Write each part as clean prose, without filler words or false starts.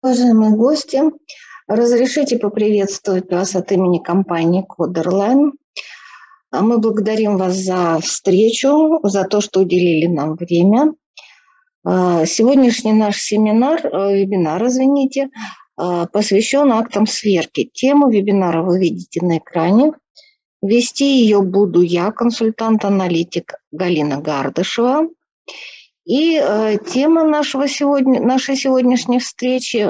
Уважаемые гости, разрешите поприветствовать вас от имени компании Coderline. Мы благодарим вас за встречу, за то, что уделили нам время. Сегодняшний наш вебинар, посвящен актам сверки. Тему вебинара вы видите на экране. Вести ее буду я, консультант-аналитик Галина Гардышева. И тема нашей сегодняшней встречи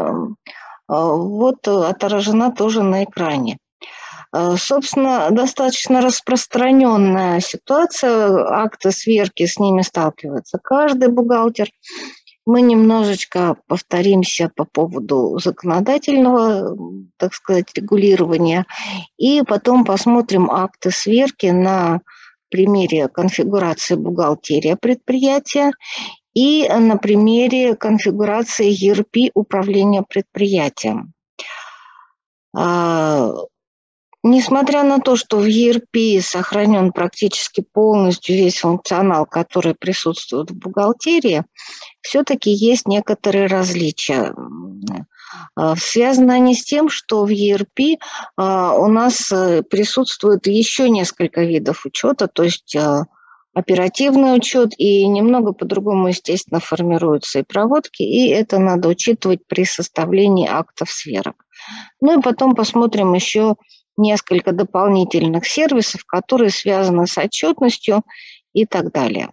отражена тоже на экране. Собственно, достаточно распространенная ситуация, акты сверки, с ними сталкивается каждый бухгалтер. Мы немножечко повторимся по поводу законодательного, так сказать, регулирования, и потом посмотрим акты сверки на примере конфигурации бухгалтерия предприятия и на примере конфигурации ERP управления предприятием. Несмотря на то, что в ERP сохранен практически полностью весь функционал, который присутствует в бухгалтерии, все-таки есть некоторые различия. Связаны они с тем, что в ERP у нас присутствует еще несколько видов учета, то есть оперативный учет, и немного по-другому, естественно, формируются и проводки, и это надо учитывать при составлении актов сверок. Ну и потом посмотрим еще несколько дополнительных сервисов, которые связаны с отчетностью и так далее.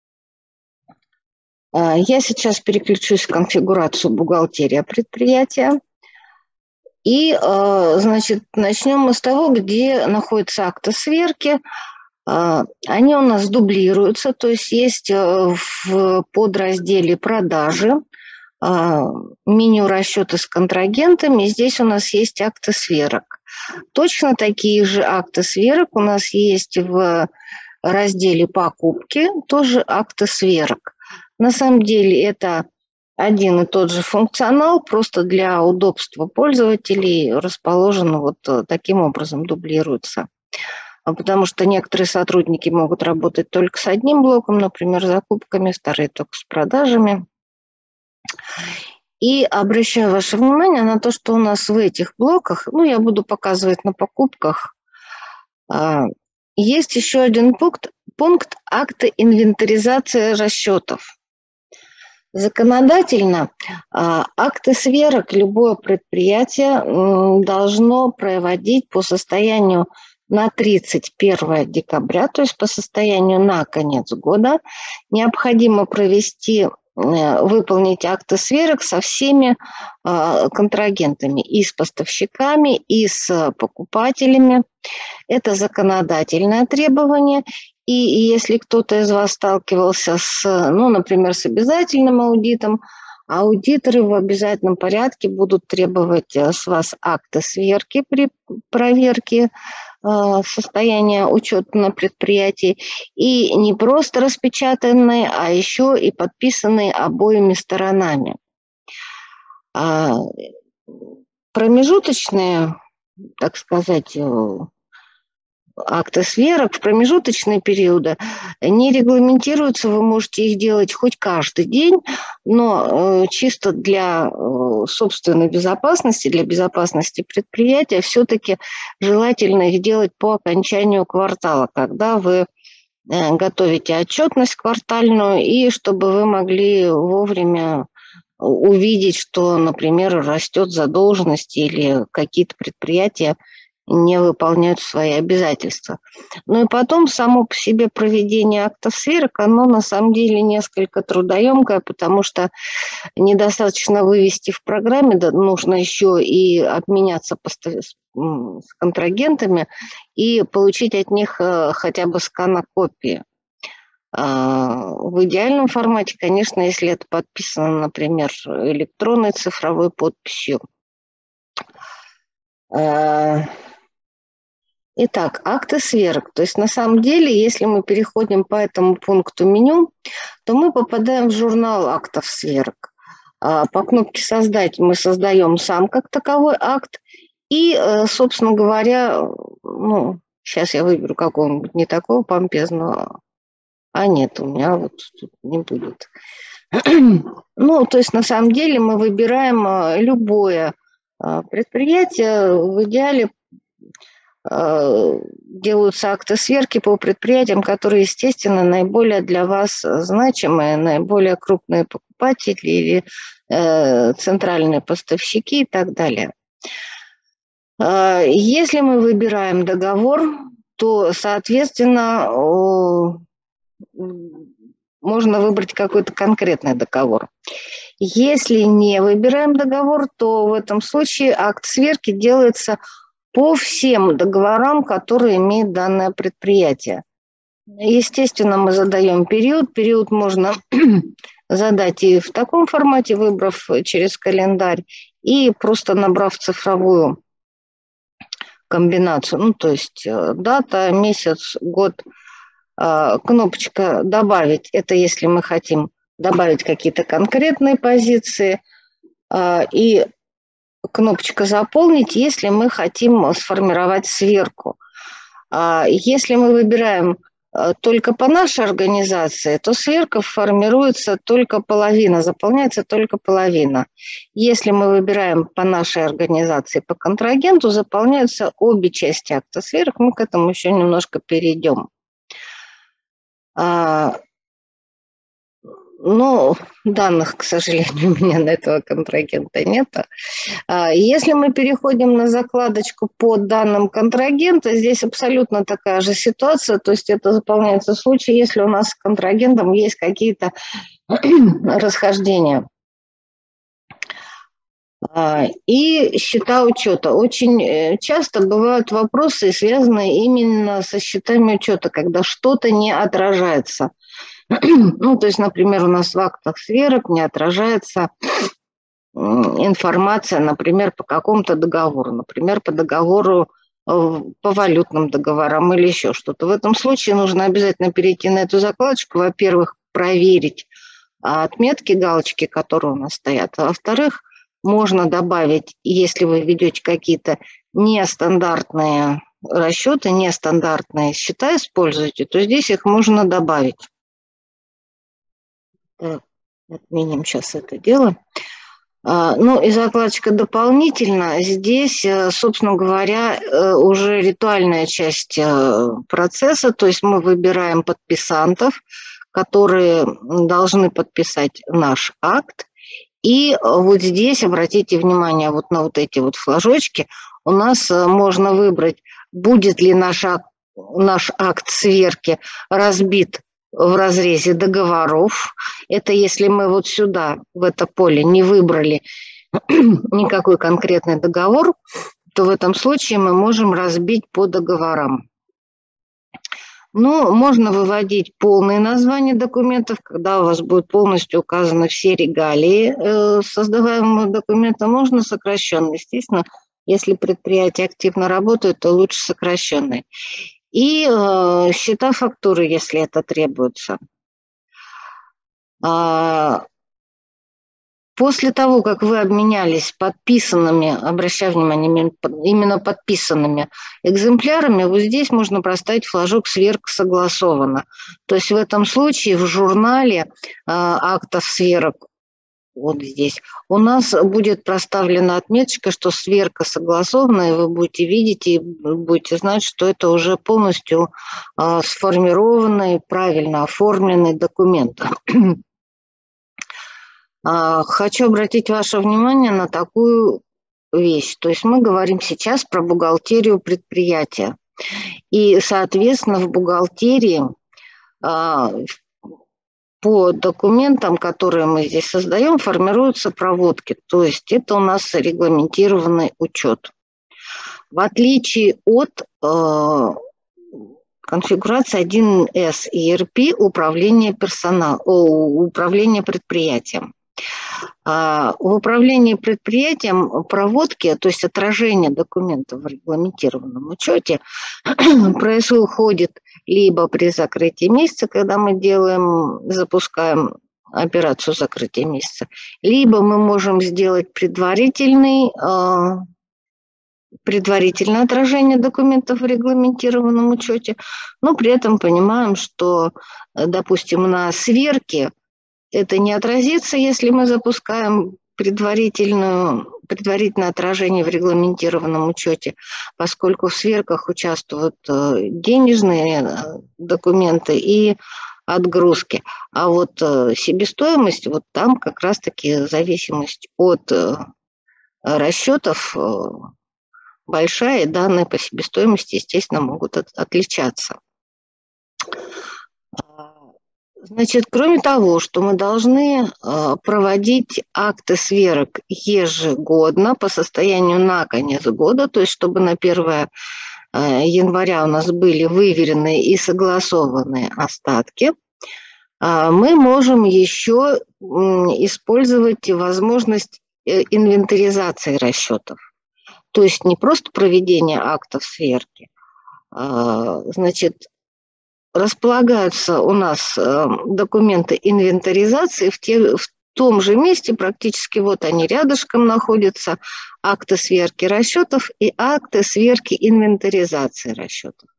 Я сейчас переключусь в конфигурацию бухгалтерия предприятия. И, значит, начнем мы с того, где находятся акты сверки. Они у нас дублируются, то есть есть в подразделе «Продажи» меню расчета с контрагентами. Здесь у нас есть акты сверок. Точно такие же акты сверок у нас есть в разделе «Покупки», тоже акты сверок. На самом деле это один и тот же функционал, просто для удобства пользователей расположен вот таким образом, дублируется. Потому что некоторые сотрудники могут работать только с одним блоком, например, закупками, вторые только с продажами. И обращаю ваше внимание на то, что у нас в этих блоках, я буду показывать на покупках, есть еще один пункт акты инвентаризации расчетов. Законодательно акты сверок любое предприятие должно проводить по состоянию на 31 декабря, то есть по состоянию на конец года. Необходимо выполнить акты сверок со всеми контрагентами, и с поставщиками, и с покупателями. Это законодательное требование. И если кто-то из вас сталкивался например, с обязательным аудитом, аудиторы в обязательном порядке будут требовать с вас акты сверки при проверке состояния учета на предприятии, и не просто распечатанные, а еще и подписанные обоими сторонами. Промежуточные, так сказать, акты сверок в промежуточные периоды не регламентируются, вы можете их делать хоть каждый день, но чисто для собственной безопасности, для безопасности предприятия все-таки желательно их делать по окончанию квартала, когда вы готовите отчетность квартальную, и чтобы вы могли вовремя увидеть, что, например, растет задолженность или какие-то предприятия не выполняют свои обязательства. Ну и потом само по себе проведение актов сверок, оно на самом деле несколько трудоемкое, потому что недостаточно вывести в программе, да, нужно еще и обменяться с контрагентами и получить от них хотя бы сканокопии. В идеальном формате, конечно, если это подписано, например, электронной цифровой подписью. Итак, акты сверок. То есть на самом деле, если мы переходим по этому пункту меню, то мы попадаем в журнал актов сверок. По кнопке «Создать» мы создаем сам как таковой акт. И, собственно говоря, сейчас я выберу какого-нибудь не такого помпезного А нет, у меня вот тут не будет. Ну, то есть на самом деле мы выбираем любое предприятие. В идеале делаются акты сверки по предприятиям, которые, естественно, наиболее для вас значимые, наиболее крупные покупатели или центральные поставщики и так далее. Если мы выбираем договор, то, соответственно, можно выбрать какой-то конкретный договор. Если не выбираем договор, то в этом случае акт сверки делается по всем договорам, которые имеет данное предприятие. Естественно, мы задаем период. Период можно задать и в таком формате, выбрав через календарь, и просто набрав цифровую комбинацию. Ну, то есть дата, месяц, год, кнопочка «Добавить». Это если мы хотим добавить какие-то конкретные позиции. И кнопочка «Заполнить», если мы хотим сформировать сверку. Если мы выбираем только по нашей организации, то сверка формируется только половина, заполняется только половина. Если мы выбираем по нашей организации, по контрагенту, заполняются обе части акта сверок. Мы к этому еще немножко перейдем. Но данных, к сожалению, у меня на этого контрагента нет. Если мы переходим на закладочку по данным контрагента, здесь абсолютно такая же ситуация, то есть это заполняется в случае, если у нас с контрагентом есть какие-то расхождения. И счета учета. Очень часто бывают вопросы, связанные именно со счетами учета, когда что-то не отражается. Ну, то есть, например, у нас в актах сверок не отражается информация, например, по какому-то договору, например, по договору, по валютным договорам или еще что-то. В этом случае нужно обязательно перейти на эту закладочку, во-первых, проверить отметки, галочки, которые у нас стоят, а во-вторых, можно добавить, если вы ведете какие-то нестандартные расчеты, нестандартные счета используете, то здесь их можно добавить. Так, отменим сейчас это дело. Ну и закладочка «Дополнительно». Здесь, собственно говоря, уже ритуальная часть процесса, то есть мы выбираем подписантов, которые должны подписать наш акт. И вот здесь, обратите внимание вот на вот эти вот флажочки, у нас можно выбрать, будет ли наш акт сверки разбит в разрезе договоров. Это если мы вот сюда, в это поле, не выбрали никакой конкретный договор, то в этом случае мы можем разбить по договорам. Но можно выводить полные названия документов, когда у вас будут полностью указаны все регалии создаваемого документа. Можно сокращенно. Естественно, если предприятие активно работает, то лучше сокращенные. И счета фактуры, если это требуется. После того, как вы обменялись подписанными, обращаю внимание, именно подписанными экземплярами, вот здесь можно проставить флажок «Сверка согласована». То есть в этом случае в журнале актов сверок, вот здесь, у нас будет проставлена отметочка, что сверка согласована, и вы будете видеть и будете знать, что это уже полностью сформированный, правильно оформленный документ. Хочу обратить ваше внимание на такую вещь. То есть мы говорим сейчас про бухгалтерию предприятия. И, соответственно, в бухгалтерии по документам, которые мы здесь создаем, формируются проводки. То есть это у нас регламентированный учет. В отличие от конфигурации 1С ERP управления предприятием. В управлении предприятием проводки, то есть отражение документов в регламентированном учете, происходит либо при закрытии месяца, когда мы запускаем операцию закрытия месяца, либо мы можем сделать предварительный предварительное отражение документов в регламентированном учете, но при этом понимаем, что, допустим, на сверке это не отразится, если мы запускаем предварительное отражение в регламентированном учете, поскольку в сверках участвуют денежные документы и отгрузки. А вот себестоимость, вот там как раз-таки зависимость от расчетов большая, и данные по себестоимости, естественно, могут отличаться. Значит, кроме того, что мы должны проводить акты сверок ежегодно по состоянию на конец года, то есть чтобы на 1 января у нас были выверенные и согласованные остатки, мы можем еще использовать возможность инвентаризации расчетов. То есть не просто проведение актов сверки, значит, располагаются у нас документы инвентаризации в том же месте, практически вот они рядышком находятся, акты сверки расчетов и акты сверки инвентаризации расчетов.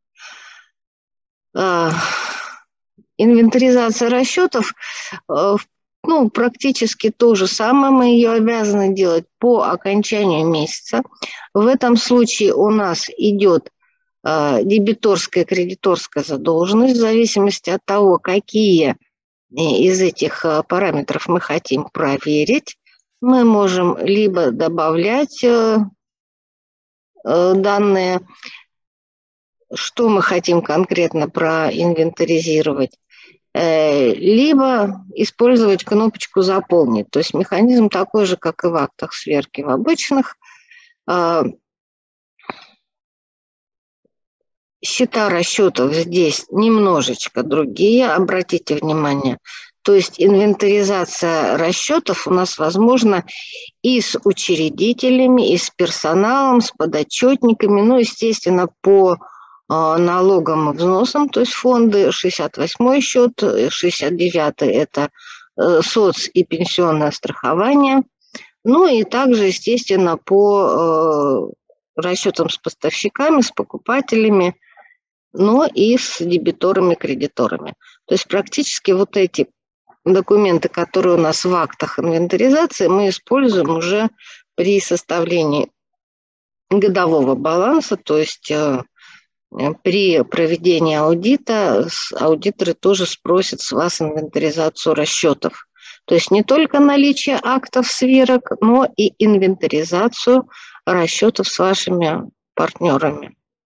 Инвентаризация расчетов, практически то же самое, мы ее обязаны делать по окончанию месяца. В этом случае у нас идет дебиторская и кредиторская задолженность, в зависимости от того, какие из этих параметров мы хотим проверить. Мы можем либо добавлять данные, что мы хотим конкретно проинвентаризировать, либо использовать кнопочку «Заполнить». То есть механизм такой же, как и в актах сверки в обычных. Счета расчетов здесь немножечко другие, обратите внимание. То есть инвентаризация расчетов у нас возможна и с учредителями, и с персоналом, с подотчетниками, естественно, по налогам и взносам, то есть фонды, 68-й счет, 69-й – это соц- и пенсионное страхование, и также, естественно, по расчетам с поставщиками, с покупателями, но и с дебиторами, кредиторами. То есть практически вот эти документы, которые у нас в актах инвентаризации, мы используем уже при составлении годового баланса, то есть при проведении аудита аудиторы тоже спросят с вас инвентаризацию расчетов. То есть не только наличие актов сверок, но и инвентаризацию расчетов с вашими партнерами.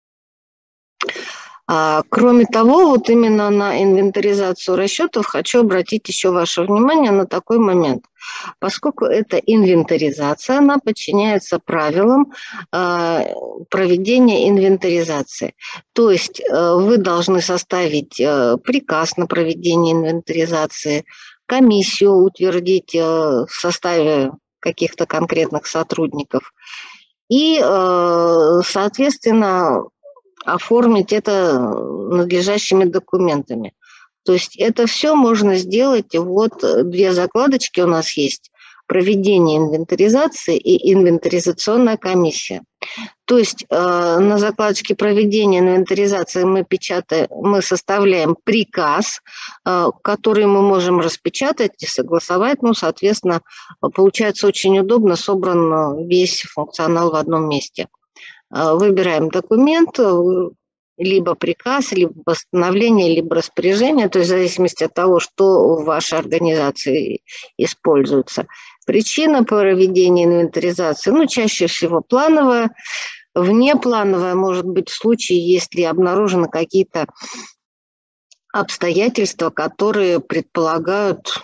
Кроме того, вот именно на инвентаризацию расчетов хочу обратить еще ваше внимание на такой момент. Поскольку это инвентаризация, она подчиняется правилам проведения инвентаризации. То есть вы должны составить приказ на проведение инвентаризации, комиссию утвердить в составе каких-то конкретных сотрудников и, соответственно, оформить это надлежащими документами. То есть это все можно сделать. Вот 2 закладочки у нас есть: проведение инвентаризации и инвентаризационная комиссия. То есть на закладочке проведения инвентаризации мы составляем приказ, который мы можем распечатать и согласовать. Соответственно, получается очень удобно, собран весь функционал в одном месте. Выбираем документ, либо приказ, либо постановление, либо распоряжение, то есть в зависимости от того, что в вашей организации используется. Причина проведения инвентаризации, чаще всего плановая, внеплановая может быть в случае, если обнаружены какие-то обстоятельства, которые предполагают,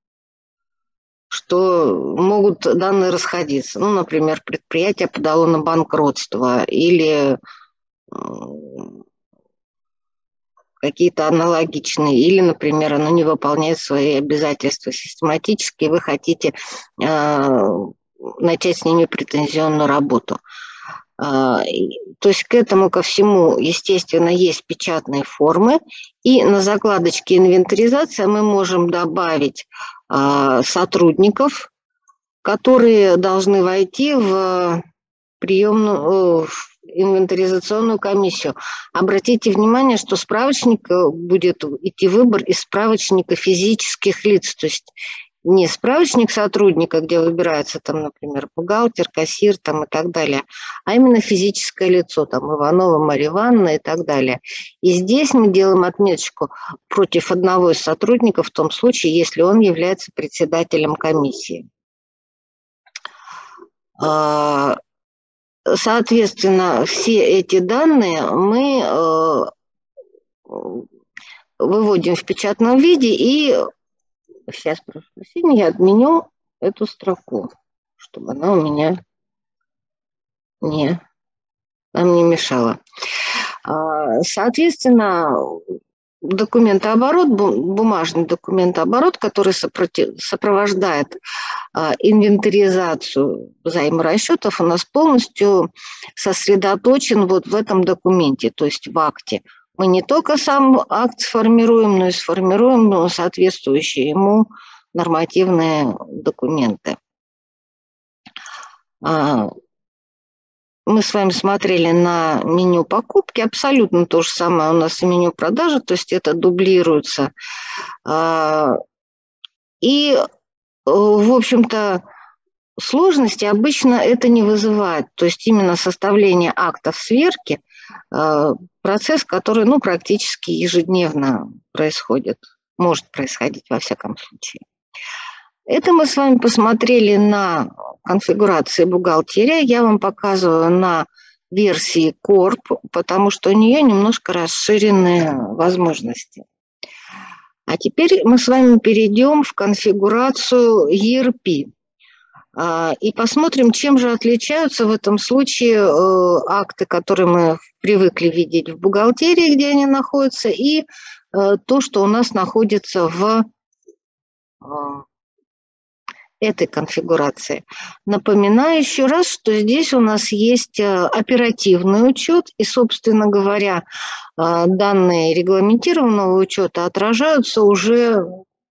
что могут данные расходиться. Например, предприятие подало на банкротство или какие-то аналогичные, или, например, оно не выполняет свои обязательства систематически, и вы хотите начать с ними претензионную работу. То есть к этому ко всему, естественно, есть печатные формы, и на закладочке инвентаризация мы можем добавить сотрудников, которые должны войти в в инвентаризационную комиссию. Обратите внимание, что справочник будет идти выбор из справочника физических лиц, то есть не справочник сотрудника, где выбирается, там, например, бухгалтер, кассир там, и так далее, а именно физическое лицо, там, Иванова Марья Ивановна и так далее. И здесь мы делаем отметочку против одного из сотрудников в том случае, если он является председателем комиссии. Соответственно, все эти данные мы выводим в печатном виде, и сейчас, прошу прощения, я отменю эту строку, чтобы она у меня нам не мешала. Соответственно, документооборот, бумажный документооборот, который сопровождает инвентаризацию взаиморасчетов, у нас полностью сосредоточен вот в этом документе, то есть в акте. Мы не только сам акт сформируем, но и сформируем соответствующие ему нормативные документы. Мы с вами смотрели на меню покупки, абсолютно то же самое у нас и меню продажи, то есть это дублируется. И, в общем-то, сложности обычно это не вызывает. То есть именно составление актов сверки процесс, который практически ежедневно происходит, может происходить во всяком случае. Это мы с вами посмотрели на конфигурации бухгалтерия. Я вам показываю на версии Corp, потому что у нее немножко расширенные возможности. А теперь мы с вами перейдем в конфигурацию ERP. И посмотрим, чем же отличаются в этом случае акты, которые мы привыкли видеть в бухгалтерии, где они находятся, и то, что у нас находится в этой конфигурации. Напоминаю еще раз, что здесь у нас есть оперативный учет, и, собственно говоря, данные регламентированного учета отражаются уже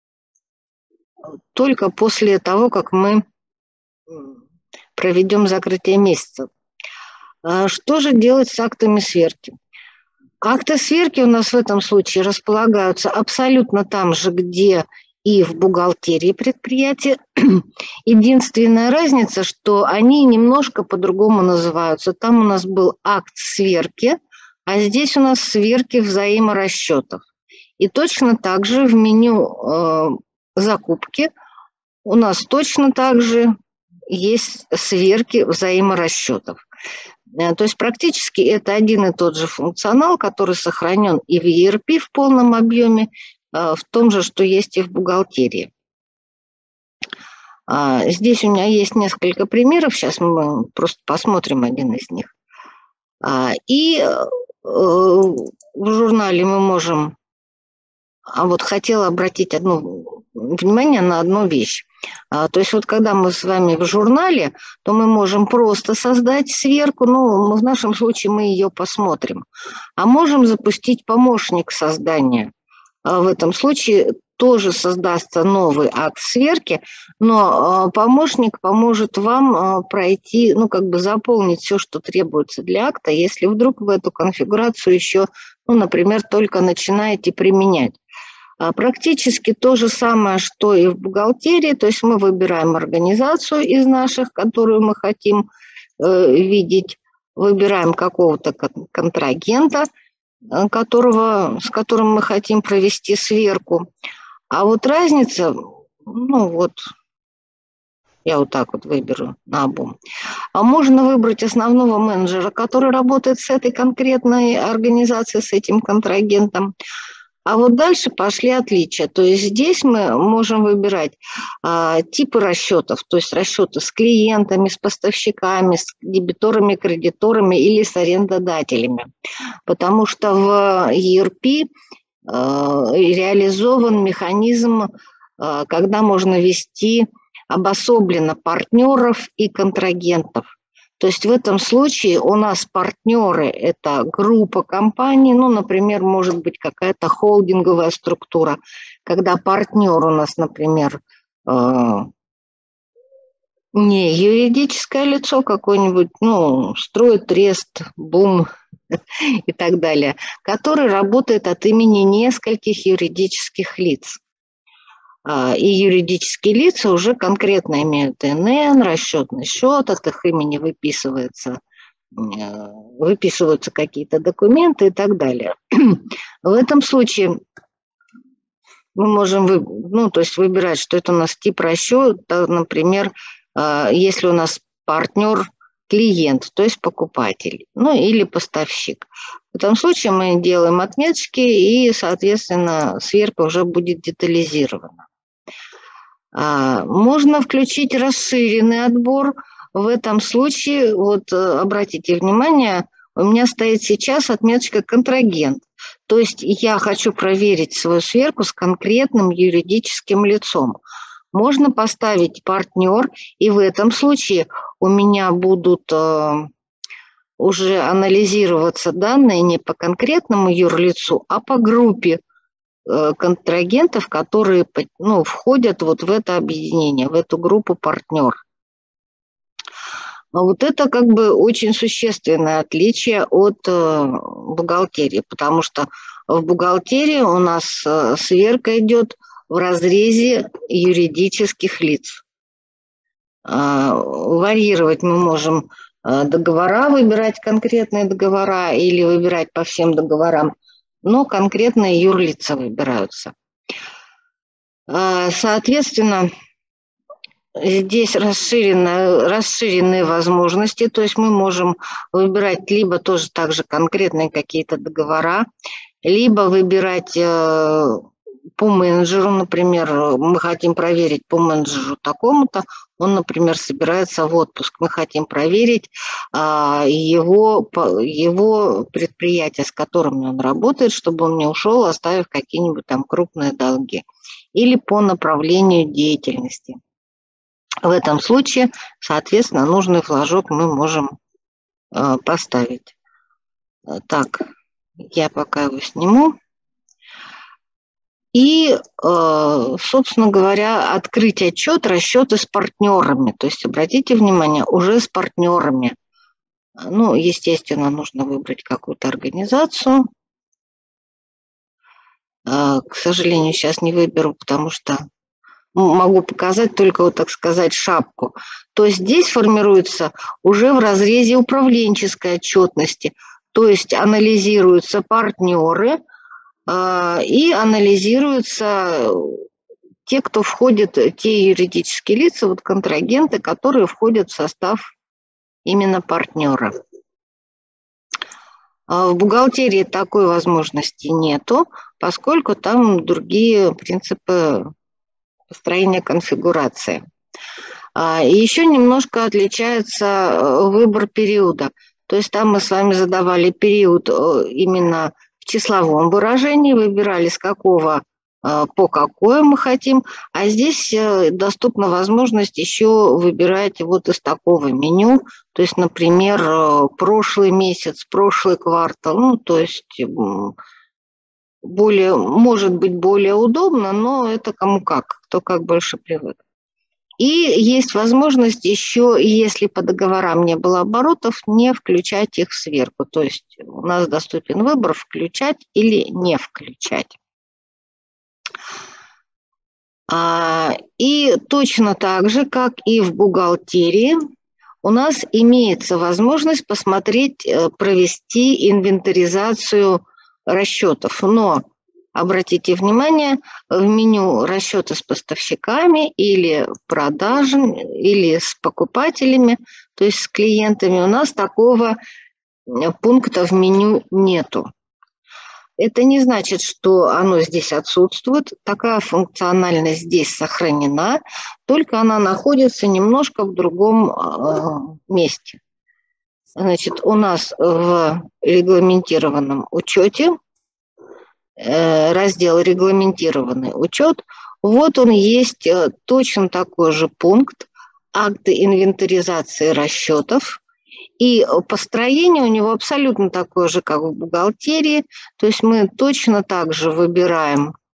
только после того, как мы проведем закрытие месяца. Что же делать с актами сверки? Акты сверки у нас в этом случае располагаются абсолютно там же, где и в бухгалтерии предприятия. Единственная разница, что они немножко по-другому называются. Там у нас был акт сверки, а здесь у нас сверки взаиморасчетов. И точно так же в меню закупки у нас точно так же есть сверки взаиморасчетов. То есть практически это один и тот же функционал, который сохранен и в ERP в полном объеме, в том же, что есть и в бухгалтерии. Здесь у меня есть несколько примеров, сейчас мы просто посмотрим один из них. И в журнале мы можем... хотела обратить внимание на одну вещь. То есть вот когда мы с вами в журнале, то мы можем просто создать сверку, в нашем случае мы ее посмотрим. А можем запустить помощник создания. В этом случае тоже создастся новый акт сверки, но помощник поможет вам пройти, заполнить все, что требуется для акта, если вдруг вы эту конфигурацию еще, например, только начинаете применять. Практически то же самое, что и в бухгалтерии, то есть мы выбираем организацию из наших, которую мы хотим видеть, выбираем какого-то контрагента, с которым мы хотим провести сверку. А вот разница, я вот так вот выберу наобум. Можно выбрать основного менеджера, который работает с этой конкретной организацией, с этим контрагентом. А вот дальше пошли отличия. То есть здесь мы можем выбирать типы расчетов, то есть расчеты с клиентами, с поставщиками, с дебиторами, кредиторами или с арендодателями. Потому что в ERP реализован механизм, когда можно вести обособленно партнеров и контрагентов. То есть в этом случае у нас партнеры – это группа компаний, например, может быть какая-то холдинговая структура, когда партнер у нас, например, Не юридическое лицо какое-нибудь, ну, строит трест, бум и так далее, который работает от имени нескольких юридических лиц. И юридические лица уже конкретно имеют ИНН, расчетный счет, от их имени выписываются какие-то документы и так далее. В этом случае мы можем то есть выбирать, что это у нас тип расчета, например, если у нас партнер клиент, то есть покупатель, ну или поставщик. В этом случае мы делаем отметочки, и, соответственно, сверка уже будет детализирована. Можно включить расширенный отбор. В этом случае, вот обратите внимание, у меня стоит сейчас отметочка «контрагент». То есть я хочу проверить свою сверку с конкретным юридическим лицом. Можно поставить партнер, и в этом случае у меня будут уже анализироваться данные не по конкретному юрлицу, а по группе контрагентов, которые входят вот в это объединение, в эту группу партнер. Вот это как бы очень существенное отличие от бухгалтерии, потому что в бухгалтерии у нас сверка идет в разрезе юридических лиц. Варьировать мы можем договора, выбирать конкретные договора или выбирать по всем договорам, но конкретные юрлица выбираются. Соответственно, здесь расширенные возможности, то есть мы можем выбирать либо тоже также конкретные какие-то договора, либо выбирать по менеджеру, например, мы хотим проверить по менеджеру такому-то, он, например, собирается в отпуск, мы хотим проверить его предприятие, с которым он работает, чтобы он не ушел, оставив какие-нибудь там крупные долги, или по направлению деятельности. В этом случае, соответственно, нужный флажок мы можем поставить. Так, я пока его сниму. И, собственно говоря, открыть отчет, расчеты с партнерами. То есть, обратите внимание, уже с партнерами. Ну, естественно, нужно выбрать какую-то организацию. К сожалению, сейчас не выберу, потому что могу показать только, вот так сказать, шапку. То есть здесь формируется уже в разрезе управленческой отчетности. То есть анализируются партнеры и анализируются те, кто входит, те юридические лица, вот контрагенты, которые входят в состав именно партнера. В бухгалтерии такой возможности нету, поскольку там другие принципы построения конфигурации. И еще немножко отличается выбор периода. То есть там мы с вами задавали период именно в числовом выражении, выбирали с какого по какое мы хотим, а здесь доступна возможность еще выбирать вот из такого меню, то есть, например, прошлый месяц, прошлый квартал, ну, то есть может быть более удобно, но это кому как, кто как больше привык. И есть возможность еще, если по договорам не было оборотов, не включать их в сверку. То есть у нас доступен выбор включать или не включать. И точно так же, как и в бухгалтерии, у нас имеется возможность посмотреть, провести инвентаризацию расчетов. Но обратите внимание, в меню расчеты с поставщиками или продажи, или с покупателями, то есть с клиентами, у нас такого пункта в меню нету. Это не значит, что оно здесь отсутствует. Такая функциональность здесь сохранена, только она находится немножко в другом месте. Значит, у нас в регламентированном учете раздел «Регламентированный учет». Вот он есть точно такой же пункт «Акты инвентаризации расчетов». И построение у него абсолютно такое же, как в бухгалтерии. То есть мы точно так же выбираем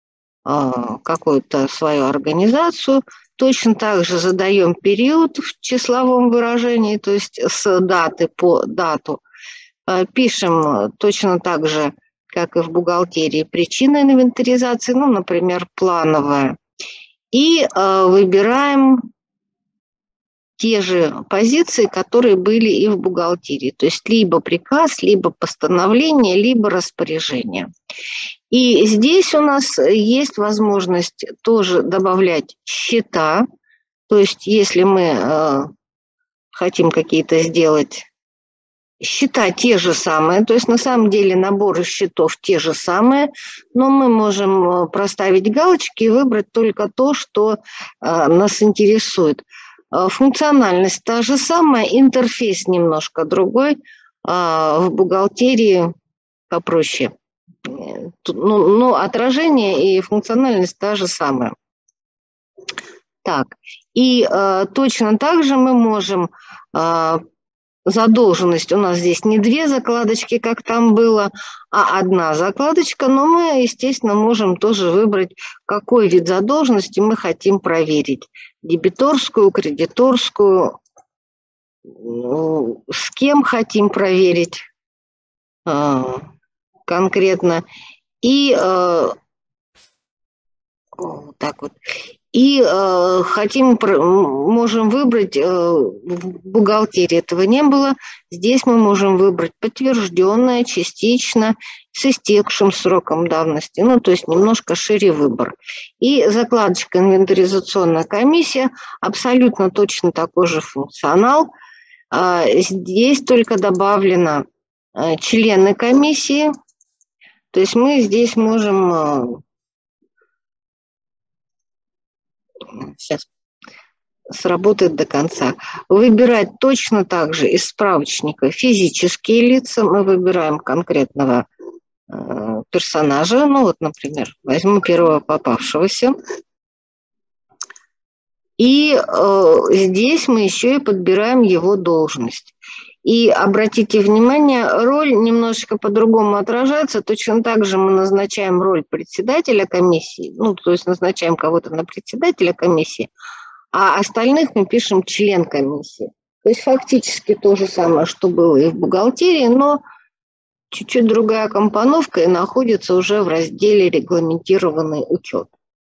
какую-то свою организацию. Точно так же задаем период в числовом выражении, то есть с даты по дату. Пишем точно так же, как и в бухгалтерии, причина инвентаризации, ну, например, плановая. И выбираем те же позиции, которые были и в бухгалтерии. То есть либо приказ, либо постановление, либо распоряжение. И здесь у нас есть возможность тоже добавлять счета. То есть если мы хотим какие-то сделать счета те же самые, то есть на самом деле наборы счетов те же самые, но мы можем проставить галочки и выбрать только то, что нас интересует. Функциональность та же самая, интерфейс немножко другой, в бухгалтерии попроще. Но отражение и функциональность та же самая. Так, и точно так же мы можем задолженность, у нас здесь не две закладочки, как там было, а одна закладочка, но мы, естественно, можем тоже выбрать, какой вид задолженности мы хотим проверить. Дебиторскую, кредиторскую, с кем хотим проверить конкретно. И так вот. И можем выбрать, в бухгалтерии этого не было, здесь мы можем выбрать подтвержденное, частично, с истекшим сроком давности, ну, то есть немножко шире выбор. И закладочка «Инвентаризационная комиссия», абсолютно точно такой же функционал. Здесь только добавлено члены комиссии, то есть мы здесь можем... Сейчас сработает до конца. Выбирать точно так же из справочника физические лица. Мы выбираем конкретного персонажа. Ну вот, например, возьму первого попавшегося. И здесь мы еще и подбираем его должность. И обратите внимание, роль немножечко по-другому отражается. Точно так же мы назначаем роль председателя комиссии, ну, то есть назначаем кого-то на председателя комиссии, а остальных мы пишем член комиссии. То есть фактически то же самое, что было и в бухгалтерии, но чуть-чуть другая компоновка и находится уже в разделе «Регламентированный учет».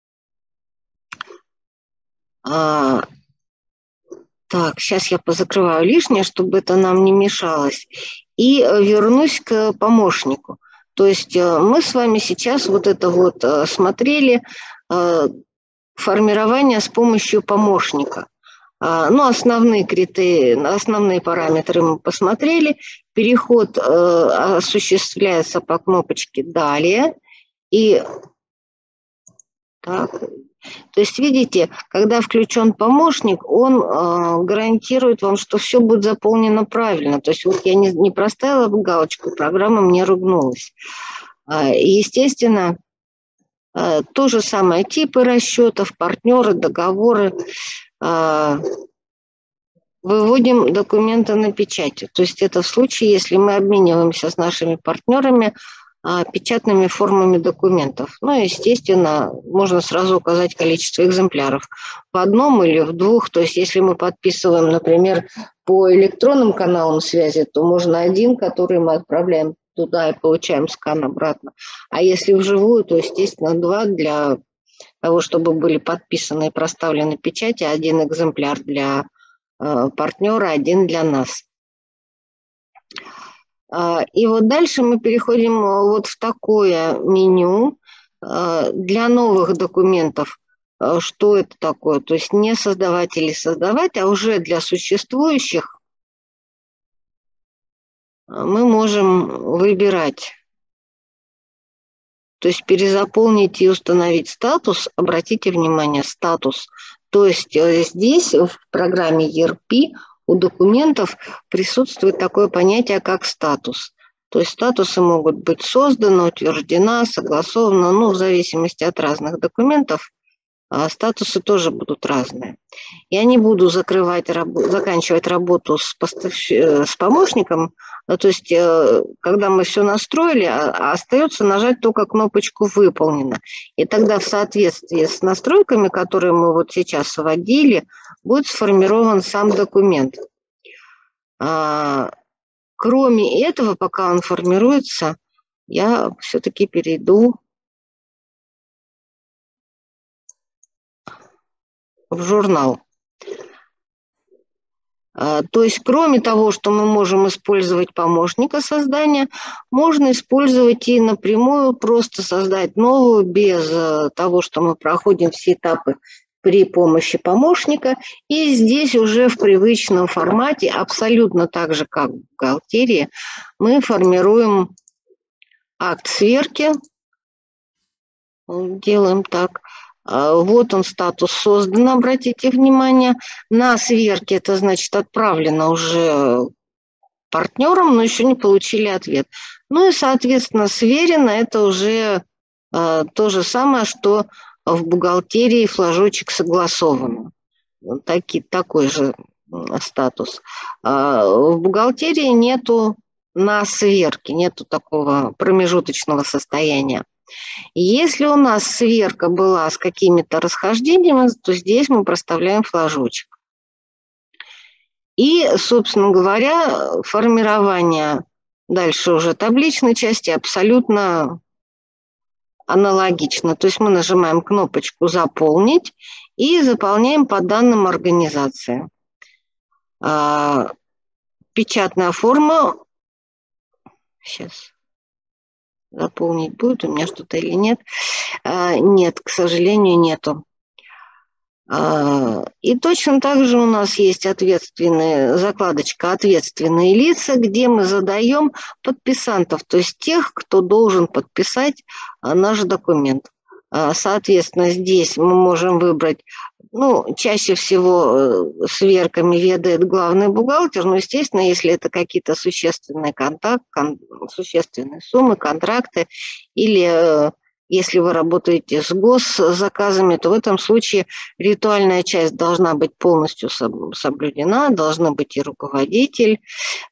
Так, сейчас я позакрываю лишнее, чтобы это нам не мешалось. И вернусь к помощнику. То есть мы с вами сейчас вот это вот смотрели формирование с помощью помощника. Ну, основные критерии, основные параметры мы посмотрели. Переход осуществляется по кнопочке «Далее». И так... То есть, видите, когда включен помощник, он гарантирует вам, что все будет заполнено правильно. То есть вот я не проставила галочку, программа мне ругнулась. Естественно, то же самое, типы расчетов, партнеры, договоры. Выводим документы на печать. То есть это в случае, если мы обмениваемся с нашими партнерами печатными формами документов. Ну, естественно, можно сразу указать количество экземпляров в одном или в двух. То есть если мы подписываем, например, по электронным каналам связи, то можно один, который мы отправляем туда и получаем скан обратно. А если вживую, то, естественно, два для того, чтобы были подписаны и проставлены печати, один экземпляр для партнера, один для нас. И вот дальше мы переходим вот в такое меню для новых документов. Что это такое? То есть не создавать или создавать, а уже для существующих мы можем выбирать. То есть перезаполнить и установить статус. Обратите внимание, статус. То есть здесь в программе ERP у документов присутствует такое понятие, как статус. То есть статусы могут быть созданы, утверждена, согласована, ну, в зависимости от разных документов. статусы тоже будут разные. Я не буду заканчивать работу с помощником, то есть когда мы все настроили, остается нажать только кнопочку «Выполнено». И тогда в соответствии с настройками, которые мы вот сейчас вводили, будет сформирован сам документ. Кроме этого, пока он формируется, я все-таки перейду в журнал. То есть, кроме того, что мы можем использовать помощника создания, можно использовать и напрямую просто создать новую без того, что мы проходим все этапы при помощи помощника. И здесь уже в привычном формате, абсолютно так же, как в бухгалтерии, мы формируем акт сверки. Делаем так. Вот он, статус создан, обратите внимание. На сверке это значит отправлено уже партнерам, но еще не получили ответ. Ну и, соответственно, сверено это уже то же самое, что в бухгалтерии флажочек согласован. Такой же статус. В бухгалтерии нету на сверке, нету такого промежуточного состояния. Если у нас сверка была с какими-то расхождениями, то здесь мы проставляем флажочек. И, собственно говоря, формирование дальше уже табличной части абсолютно аналогично. То есть мы нажимаем кнопочку «Заполнить» и заполняем по данным организации. Печатная форма. Сейчас. Заполнить будет у меня что-то или нет? Нет, к сожалению, нету. И точно так же у нас есть закладочка «Ответственные лица», где мы задаем подписантов, то есть тех, кто должен подписать наш документ. Соответственно, здесь мы можем выбрать, чаще всего сверками ведает главный бухгалтер, но, естественно, если это какие-то существенные существенные суммы, контракты, или если вы работаете с госзаказами, то в этом случае ритуальная часть должна быть полностью соблюдена, должны быть и руководитель,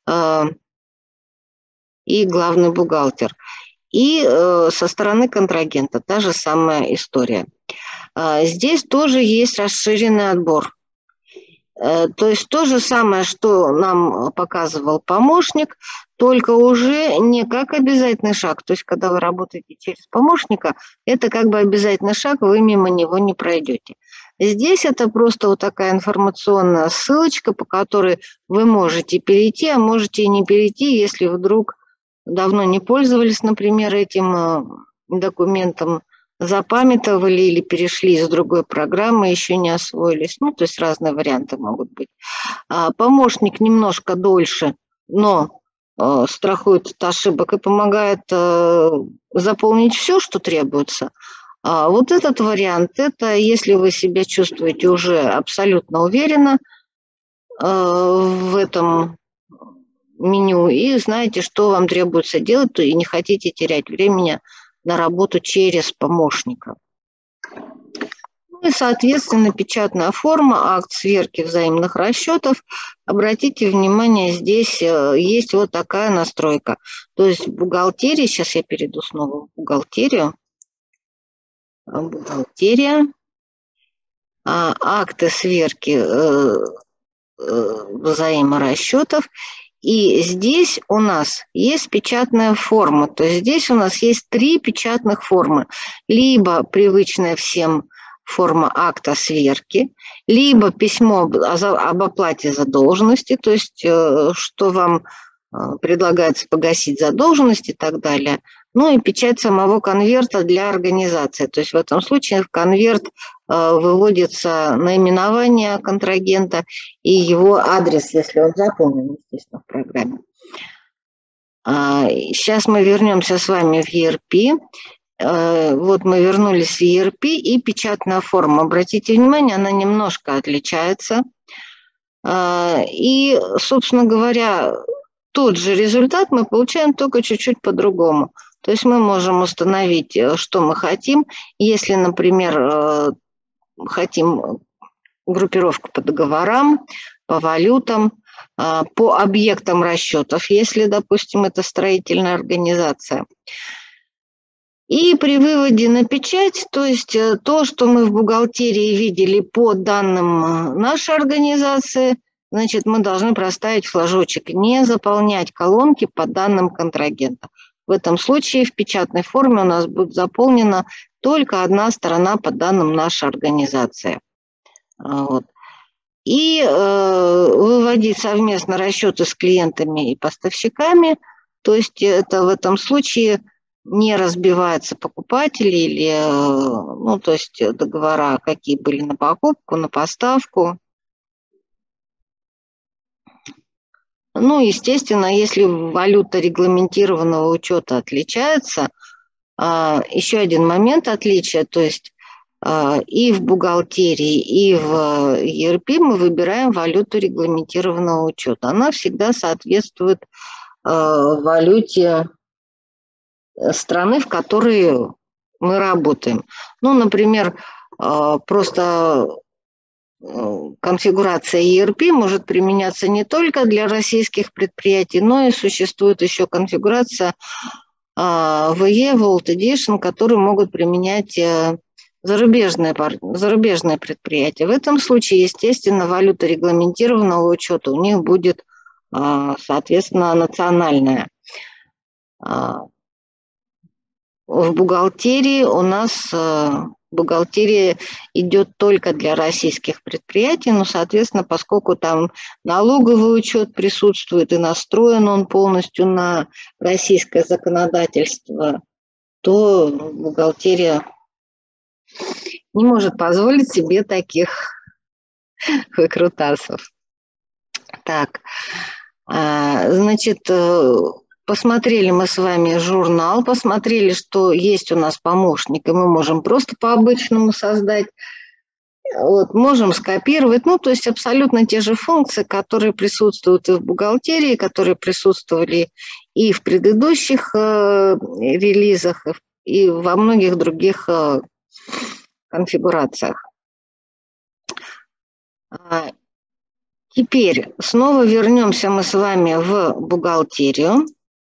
и главный бухгалтер. И со стороны контрагента та же самая история. Здесь тоже есть расширенный отбор. То есть то же самое, что нам показывал помощник, только уже не как обязательный шаг. То есть когда вы работаете через помощника, это как бы обязательный шаг, вы мимо него не пройдете. Здесь это просто вот такая информационная ссылочка, по которой вы можете перейти, а можете и не перейти, если вдруг давно не пользовались, например, этим документом, запамятовали или перешли из другой программы, еще не освоились. То есть разные варианты могут быть. Помощник немножко дольше, но страхует от ошибок и помогает заполнить все, что требуется. Вот этот вариант, это если вы себя чувствуете уже абсолютно уверенно в этом меню и знаете, что вам требуется делать, и не хотите терять времени на работу через помощника. И, соответственно, печатная форма, акт сверки взаимных расчетов. Обратите внимание, здесь есть вот такая настройка. То есть в бухгалтерии, сейчас я перейду снова в бухгалтерию. Бухгалтерия. Акты сверки взаиморасчетов. И здесь у нас есть печатная форма. То есть здесь у нас есть 3 печатных формы. Либо привычная всем форма акта сверки, либо письмо об оплате задолженности, то есть что вам предлагается погасить задолженность и так далее. И печать самого конверта для организации. То есть в этом случае в конверт выводится наименование контрагента и его адрес, если он заполнен, естественно, в программе. Сейчас мы вернемся с вами в ERP. Вот мы вернулись в ERP и печатная форма. Обратите внимание, она немножко отличается. И, собственно говоря, тот же результат мы получаем только чуть-чуть по-другому. То есть мы можем установить, что мы хотим. Если, например, хотим группировку по договорам, по валютам, по объектам расчетов, если, допустим, это строительная организация. И при выводе на печать, то есть то, что мы в бухгалтерии видели по данным нашей организации, значит, мы должны проставить флажочек, не заполнять колонки по данным контрагента. В этом случае в печатной форме у нас будет заполнена только одна сторона по данным нашей организации. Вот. И выводить совместно расчеты с клиентами и поставщиками, то есть это в этом случае не разбиваются покупатели или, ну, то есть договора, какие были на покупку, на поставку. Ну, естественно, если валюта регламентированного учета отличается, еще один момент отличия, то есть и в бухгалтерии, и в ERP мы выбираем валюту регламентированного учета. Она всегда соответствует валюте страны, в которой мы работаем. Ну, например, просто конфигурация ERP может применяться не только для российских предприятий, но и существует еще конфигурация VE, World Edition, которые могут применять зарубежные предприятия. В этом случае, естественно, валюта регламентированного учета у них будет, соответственно, национальная. В бухгалтерии у нас бухгалтерия идет только для российских предприятий, но, соответственно, поскольку там налоговый учет присутствует и настроен он полностью на российское законодательство, то бухгалтерия не может позволить себе таких выкрутасов. Так, значит, посмотрели мы с вами журнал, посмотрели, что есть у нас помощник, и мы можем просто по-обычному создать. Вот, можем скопировать, ну, то есть абсолютно те же функции, которые присутствуют и в бухгалтерии, которые присутствовали и в предыдущих релизах, и во многих других конфигурациях. Теперь снова вернемся мы с вами в бухгалтерию.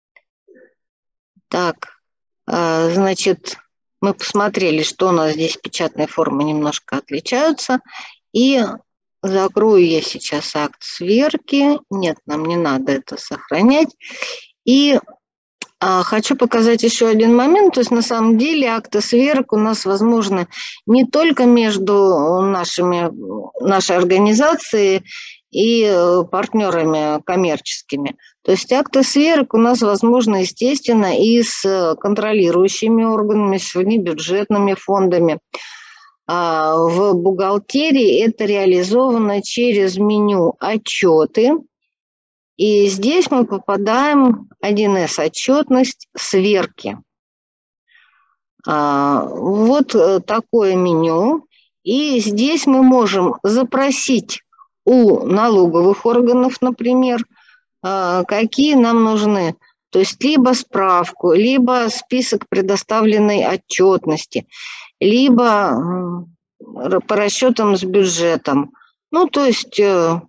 Так, значит, мы посмотрели, что у нас здесь печатные формы немножко отличаются. И закрою я сейчас акт сверки. Нет, нам не надо это сохранять. И хочу показать еще один момент. То есть на самом деле акты сверок у нас возможны не только между нашей организацией и партнерами коммерческими. То есть акты сверок у нас возможны, естественно, и с контролирующими органами, с внебюджетными фондами. В бухгалтерии это реализовано через меню «Отчеты». И здесь мы попадаем в 1С «Отчетность сверки». Вот такое меню. И здесь мы можем запросить у налоговых органов, например, какие нам нужны. То есть либо справку, либо список предоставленной отчетности, либо по расчетам с бюджетом. Ну, то есть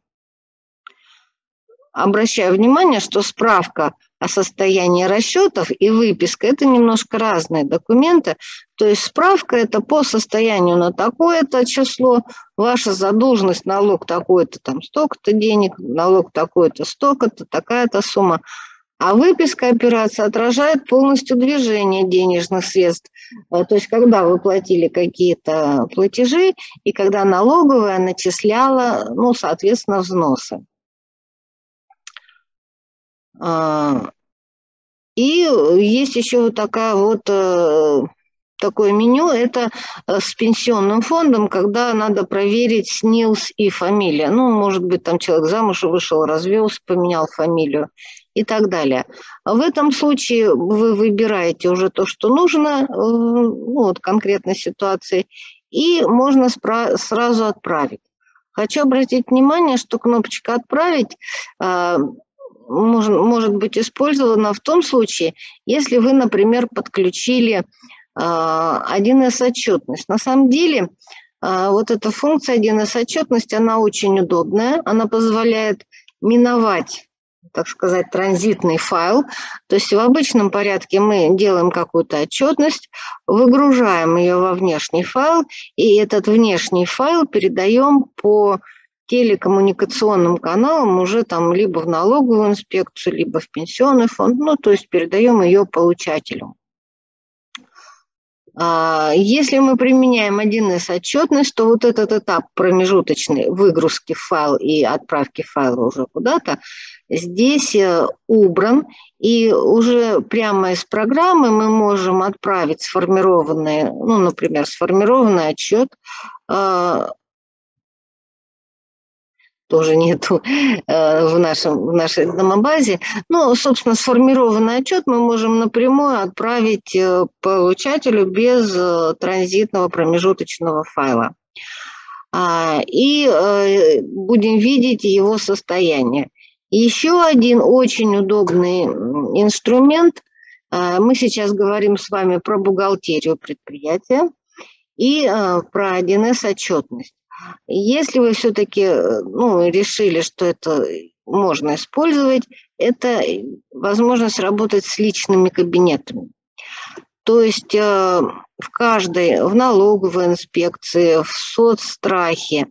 обращаю внимание, что справка о состоянии расчетов и выписка – это немножко разные документы. То есть справка – это по состоянию на такое-то число, ваша задолженность, налог такой-то, там столько-то денег, налог такой-то, столько-то, такая-то сумма. А выписка операции отражает полностью движение денежных средств. То есть когда вы платили какие-то платежи и когда налоговая начисляла, ну, соответственно, взносы. И есть еще вот такое меню, это с пенсионным фондом, когда надо проверить СНИЛС и фамилия. Ну, может быть, там человек замуж вышел, развелся, поменял фамилию и так далее. В этом случае вы выбираете уже то, что нужно, ну, вот конкретной ситуации, и можно сразу отправить. Хочу обратить внимание, что кнопочка «Отправить» может быть использована в том случае, если вы, например, подключили 1С отчетность. На самом деле Вот эта функция 1С отчетность, она очень удобная, она позволяет миновать, так сказать, транзитный файл. То есть в обычном порядке мы делаем какую-то отчетность, выгружаем ее во внешний файл, и этот внешний файл передаем по телекоммуникационным каналам уже там либо в налоговую инспекцию, либо в пенсионный фонд, ну, то есть передаем ее получателю. Если мы применяем 1С отчетность, то вот этот этап промежуточной выгрузки в файл и отправки файла уже куда-то здесь убран, и уже прямо из программы мы можем отправить сформированный, ну, например, сформированный отчет, тоже нету в нашей домобазе. Ну, собственно, сформированный отчет мы можем напрямую отправить получателю без транзитного промежуточного файла. И будем видеть его состояние. Еще один очень удобный инструмент. Мы сейчас говорим с вами про бухгалтерию предприятия и про 1С отчетность. Если вы все-таки решили, что это можно использовать, это возможность работать с личными кабинетами. То есть в налоговой инспекции, в соцстрахе,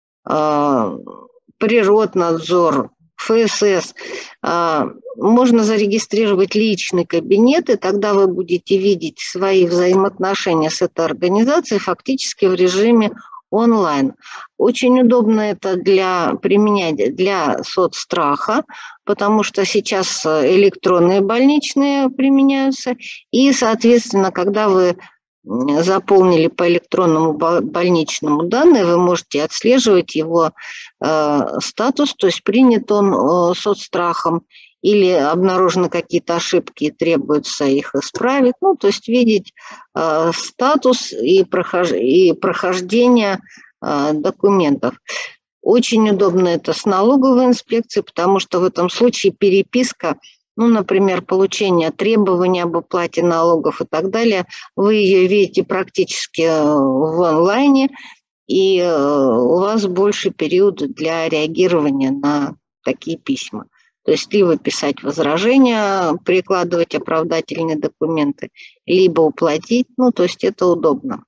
Природнадзор, ФСС можно зарегистрировать личный кабинет, и тогда вы будете видеть свои взаимоотношения с этой организацией фактически в режиме онлайн. Очень удобно это применять для соцстраха, потому что сейчас электронные больничные применяются, и, соответственно, когда вы заполнили по электронному больничному данные, вы можете отслеживать его статус, то есть принят он соцстрахом или обнаружены какие-то ошибки и требуется их исправить. Ну, то есть видеть статус и прохождение документов. Очень удобно это с налоговой инспекцией, потому что в этом случае переписка, ну, например, получение требований об оплате налогов и так далее, вы ее видите практически в онлайне, и у вас больше периода для реагирования на такие письма. То есть либо писать возражения, прикладывать оправдательные документы, либо уплатить, ну, то есть это удобно.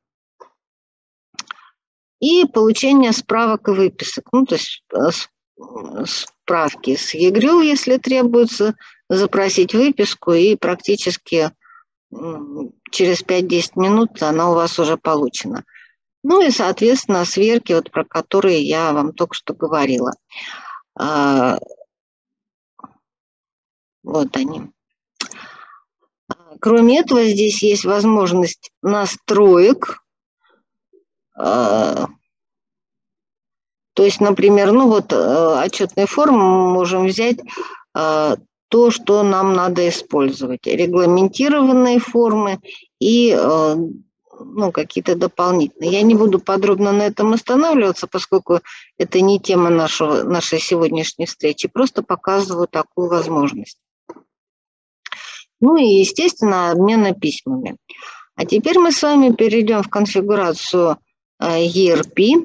И получение справок и выписок, ну, то есть справки с ЕГРЮ, если требуется, запросить выписку, и практически через 5-10 минут она у вас уже получена. Ну и, соответственно, сверки, вот про которые я вам только что говорила. Вот они. Кроме этого, здесь есть возможность настроек. То есть, например, отчетные формы мы можем взять то, что нам надо использовать. Регламентированные формы и какие-то дополнительные. Я не буду подробно на этом останавливаться, поскольку это не тема нашей сегодняшней встречи. Просто показываю такую возможность. Ну и, естественно, обмена письмами. А теперь мы с вами перейдем в конфигурацию ERP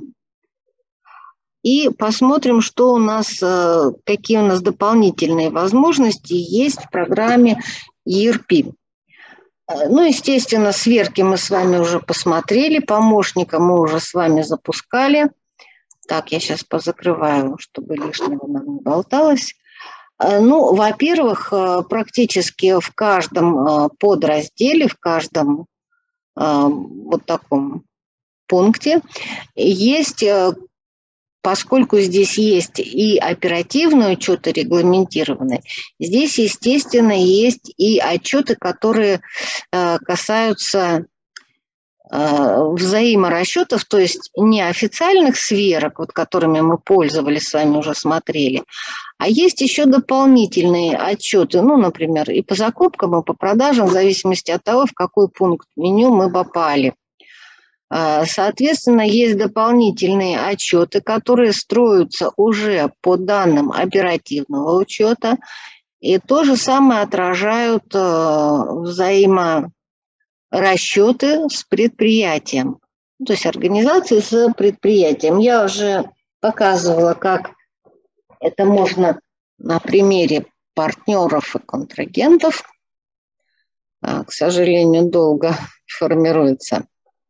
и посмотрим, что у нас, какие у нас дополнительные возможности есть в программе ERP. Ну, естественно, сверки мы с вами уже посмотрели, помощника мы уже с вами запускали. Так, я сейчас позакрываю, чтобы лишнего нам не болталось. Ну, во-первых, практически в каждом подразделе, в каждом вот таком пункте есть, поскольку здесь есть и оперативные отчеты регламентированные, здесь, естественно, есть и отчеты, которые касаются взаиморасчетов, то есть не официальных сверок, вот которыми мы пользовались с вами, уже смотрели, а есть еще дополнительные отчеты, ну, например, и по закупкам, и по продажам, в зависимости от того, в какой пункт меню мы попали. Соответственно, есть дополнительные отчеты, которые строятся уже по данным оперативного учета, и то же самое отражают взаиморасчеты с предприятием. то есть организации с предприятием. Я уже показывала, как это можно на примере партнеров и контрагентов. К сожалению, долго формируется.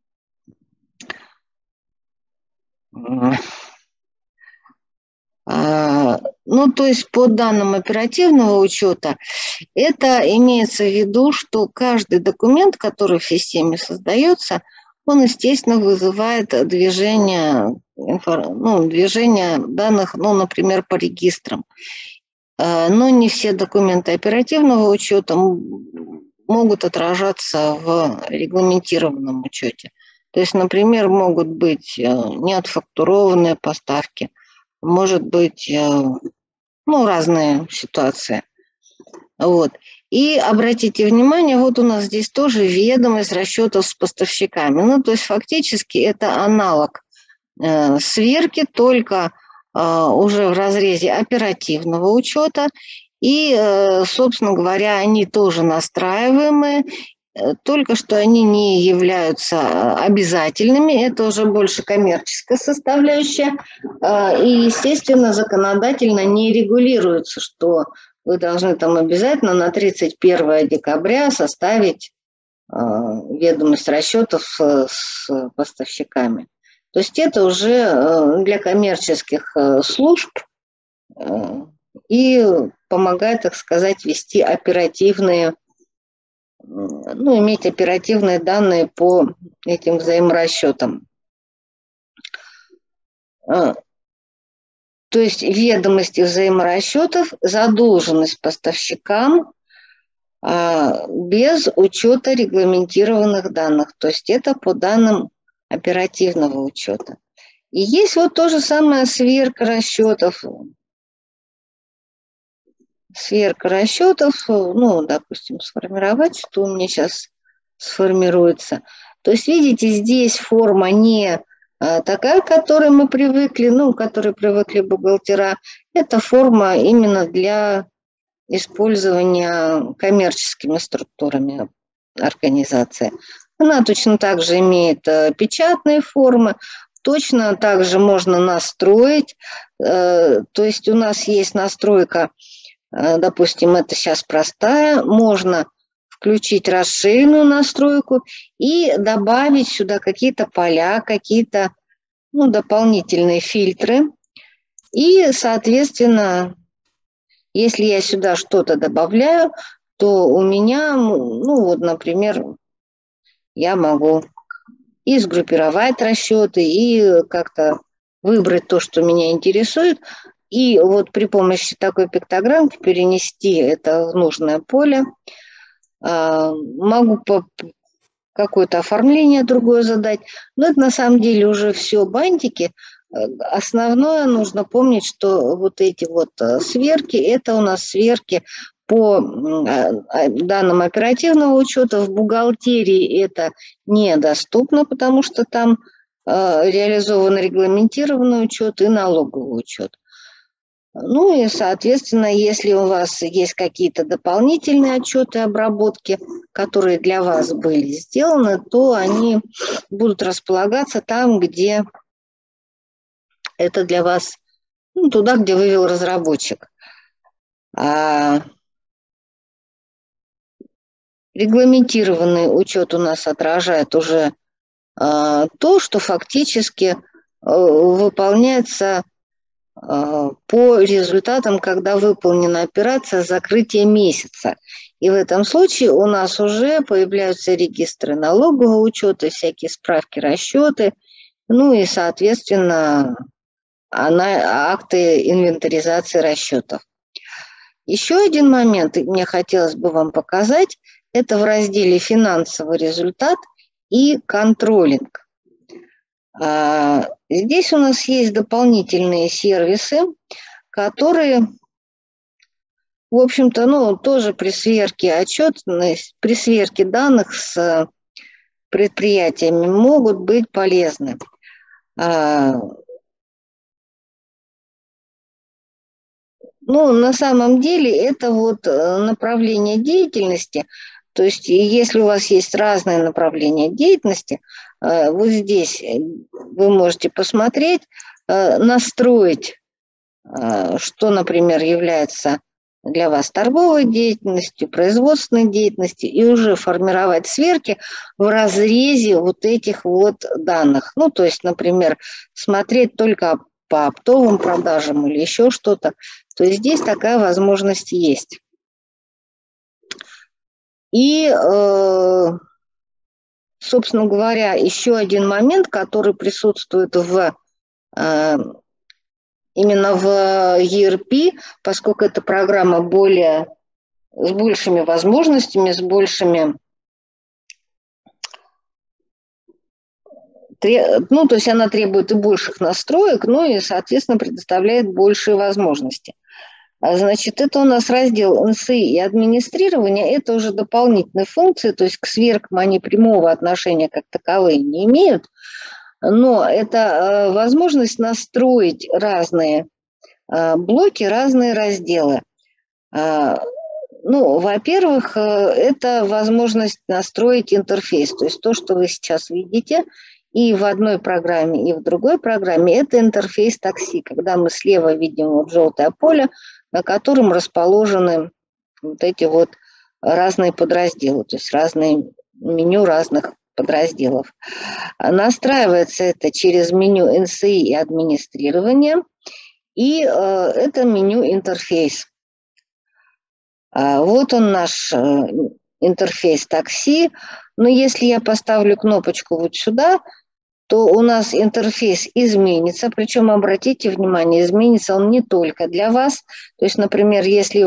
Ну, то есть по данным оперативного учета, это имеется в виду, что каждый документ, который в системе создается, он, естественно, вызывает движение, движение данных, например, по регистрам. Но не все документы оперативного учета могут отражаться в регламентированном учете. То есть, например, могут быть неотфактурованные поставки, может быть, разные ситуации. Вот. И обратите внимание, вот у нас здесь тоже ведомость расчетов с поставщиками. То есть фактически это аналог сверки, только уже в разрезе оперативного учета. И, собственно говоря, они тоже настраиваемые, только что они не являются обязательными, это уже больше коммерческая составляющая. И, естественно, законодательно не регулируется, что вы должны там обязательно на 31 декабря составить ведомость расчетов с поставщиками. То есть это уже для коммерческих служб и помогает, так сказать, вести оперативные, иметь оперативные данные по этим взаиморасчетам. То есть ведомости взаиморасчетов, задолженность поставщикам без учета регламентированных данных. То есть это по данным оперативного учета. И есть вот то же самое сверка расчетов. Сверка расчетов, допустим, сформировать, что у меня сейчас сформируется. То есть, видите, здесь форма не такая, к которой мы привыкли, к которой привыкли бухгалтера. Это форма именно для использования коммерческими структурами организации. Она точно так же имеет печатные формы, точно так же можно настроить. То есть у нас есть настройка, допустим, это сейчас простая, можно включить расширенную настройку и добавить сюда какие-то поля, какие-то дополнительные фильтры. И, соответственно, если я сюда что-то добавляю, то у меня, например, я могу и сгруппировать расчеты, и как-то выбрать то, что меня интересует, и вот при помощи такой пиктограммки перенести это в нужное поле. Могу какое-то оформление другое задать, но это на самом деле уже все бантики. Основное нужно помнить, что вот эти вот сверки, это у нас сверки по данным оперативного учета. В бухгалтерии это недоступно, потому что там реализован регламентированный учет и налоговый учет. И, соответственно, если у вас есть какие-то дополнительные отчеты обработки, которые для вас были сделаны, то они будут располагаться там, где это для вас, туда, где вывел разработчик. Регламентированный учет у нас отражает уже то, что фактически выполняется по результатам, когда выполнена операция закрытия месяца. И в этом случае у нас уже появляются регистры налогового учета, всякие справки, расчеты, и, соответственно, акты инвентаризации расчетов. Еще один момент мне хотелось бы вам показать, это в разделе «Финансовый результат» и «Контролинг». Здесь у нас есть дополнительные сервисы, которые, в общем-то, тоже при сверке отчетности, при сверке данных с предприятиями могут быть полезны. На самом деле это вот направление деятельности. То есть если у вас есть разные направления деятельности, Вот здесь вы можете посмотреть, настроить, что, например, является для вас торговой деятельностью, производственной деятельностью, и уже формировать сверки в разрезе вот этих вот данных. Ну, то есть, например, смотреть только по оптовым продажам или еще что-то. То есть здесь такая возможность есть. И, собственно говоря, еще один момент, который присутствует именно в ERP, поскольку эта программа с большими возможностями, то есть она требует и больших настроек, ну и, соответственно, предоставляет большие возможности. Значит, это у нас раздел НСИ и администрирование, это уже дополнительные функции, то есть к сверкам они прямого отношения как таковые не имеют, но это возможность настроить разные блоки, разные разделы. Ну, во-первых, это возможность настроить интерфейс, то есть то, что вы сейчас видите, и в одной программе, и в другой программе, это интерфейс такси, когда мы слева видим вот желтое поле, на котором расположены вот эти вот разные подразделы, то есть разные меню разных подразделов. Настраивается это через меню NCI и администрирование, и это меню интерфейс. Вот он наш интерфейс такси. Но если я поставлю кнопочку вот сюда, то у нас интерфейс изменится. Причем, обратите внимание, изменится он не только для вас. То есть, например, если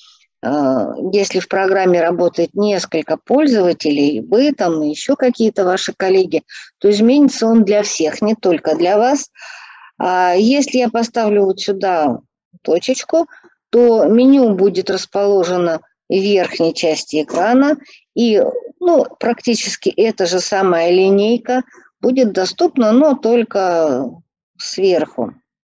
в программе работает несколько пользователей, вы там и еще какие-то ваши коллеги, то изменится он для всех, не только для вас. Если я поставлю вот сюда точечку, то меню будет расположено в верхней части экрана, и практически эта же самая линейка будет доступна, но только сверху.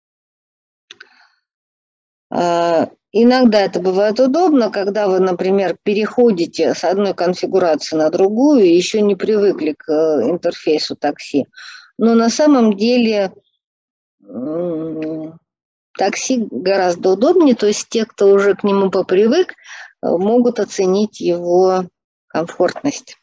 Иногда это бывает удобно, когда вы, например, переходите с одной конфигурации на другую и еще не привыкли к интерфейсу такси. Но на самом деле такси гораздо удобнее, то есть те, кто уже к нему попривык, могут оценить его комфортность.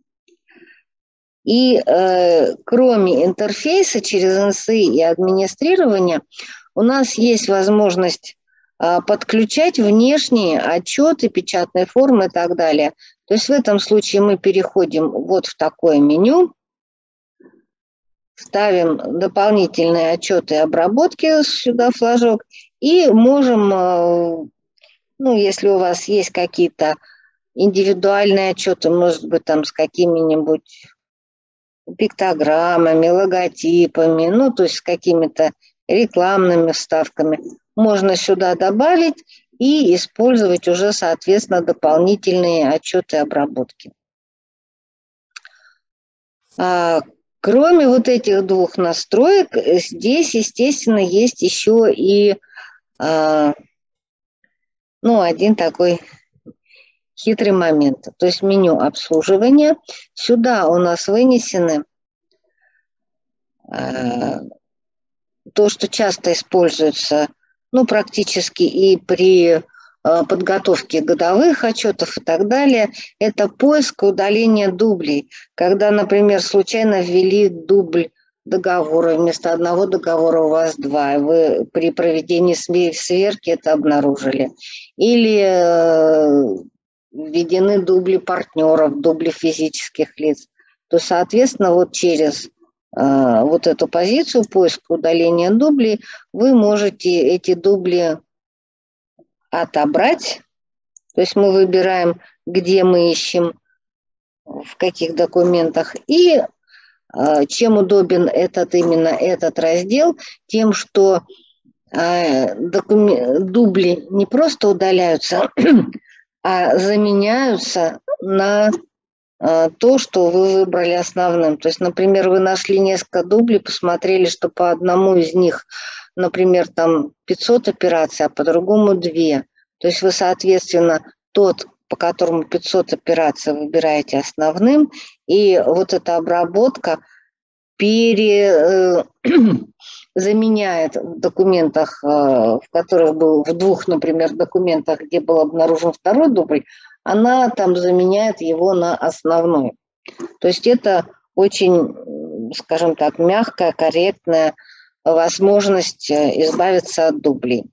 И кроме интерфейса через NSI и администрирование, у нас есть возможность подключать внешние отчеты, печатные формы и так далее. То есть в этом случае мы переходим вот в такое меню, ставим дополнительные отчеты и обработки, сюда флажок, и можем, если у вас есть какие-то индивидуальные отчеты, может быть, там с какими-нибудь пиктограммами, логотипами, то есть с какими-то рекламными вставками, можно сюда добавить и использовать уже, соответственно, дополнительные отчеты и обработки. Кроме вот этих двух настроек, здесь, естественно, есть еще и один такой хитрый момент. То есть меню обслуживания. Сюда у нас вынесены то, что часто используется, практически и при подготовки годовых отчетов и так далее, это поиск и удаление дублей. Когда, например, случайно ввели дубль договора, вместо одного договора у вас два, вы при проведении сверки это обнаружили. Или введены дубли партнеров, дубли физических лиц, то, соответственно, вот через вот эту позицию поиска удаления дублей вы можете эти дубли отобрать. То есть мы выбираем, где мы ищем, в каких документах. И чем удобен именно этот раздел, тем, что дубли не просто удаляются, а заменяются на то, что вы выбрали основным. То есть, например, вы нашли несколько дублей, посмотрели, что по одному из них, например, там 500 операций, а по другому 2. То есть вы, соответственно, тот, по которому 500 операций, выбираете основным, и вот эта обработка заменяет в документах, в которых был, в двух, например, документах, где был обнаружен второй дубль, она там заменяет его на основной. То есть это очень, скажем так, мягкая, корректная возможность избавиться от дублей.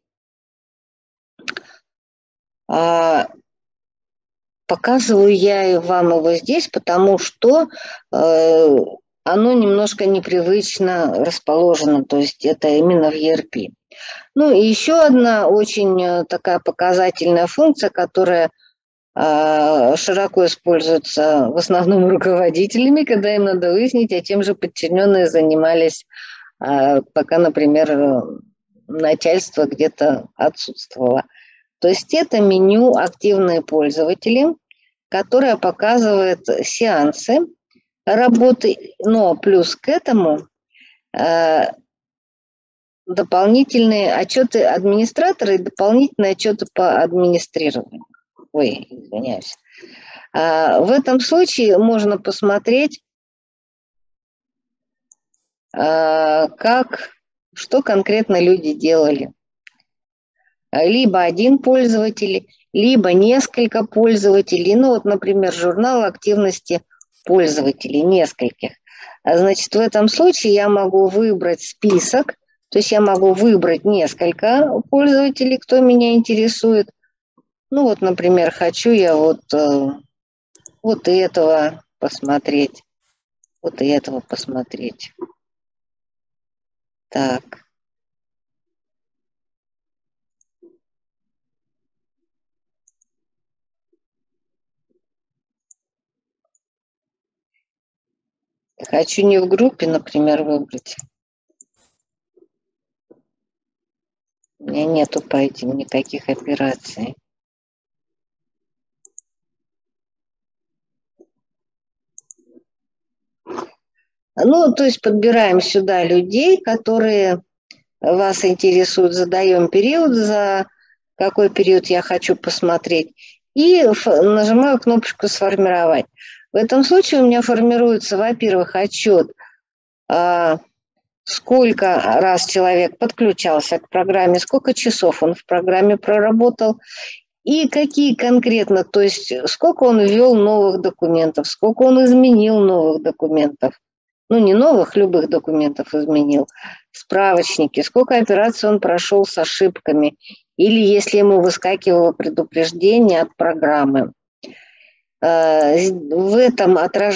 Показываю я вам его здесь, потому что оно немножко непривычно расположено, то есть это именно в ERP. Ну и еще одна очень такая показательная функция, которая широко используется в основном руководителями, когда им надо выяснить, а чем же подчиненные занимались, пока, например, начальство где-то отсутствовало. То есть это меню «Активные пользователи», которое показывает сеансы работы, но плюс к этому дополнительные отчеты администратора и дополнительные отчеты по администрированию. Ой, извиняюсь. В этом случае можно посмотреть, что конкретно люди делали. Либо один пользователь, либо несколько пользователей. Ну вот, например, журнал активности пользователей, нескольких. Значит, в этом случае я могу выбрать список, то есть я могу выбрать несколько пользователей, кто меня интересует. Ну вот, например, хочу я вот этого посмотреть, вот и этого посмотреть. Так. Хочу не в группе, например, выбрать. У меня нету по этим никаких операций. Ну, то есть подбираем сюда людей, которые вас интересуют, задаем период, за какой период я хочу посмотреть, и нажимаю кнопочку «Сформировать». В этом случае у меня формируется, во-первых, отчет, сколько раз человек подключался к программе, сколько часов он в программе проработал, и какие конкретно, то есть сколько он ввел новых документов, сколько он изменил новых документов. Ну, не новых, любых документов изменил, справочники, сколько операций он прошел с ошибками, или если ему выскакивало предупреждение от программы. В этом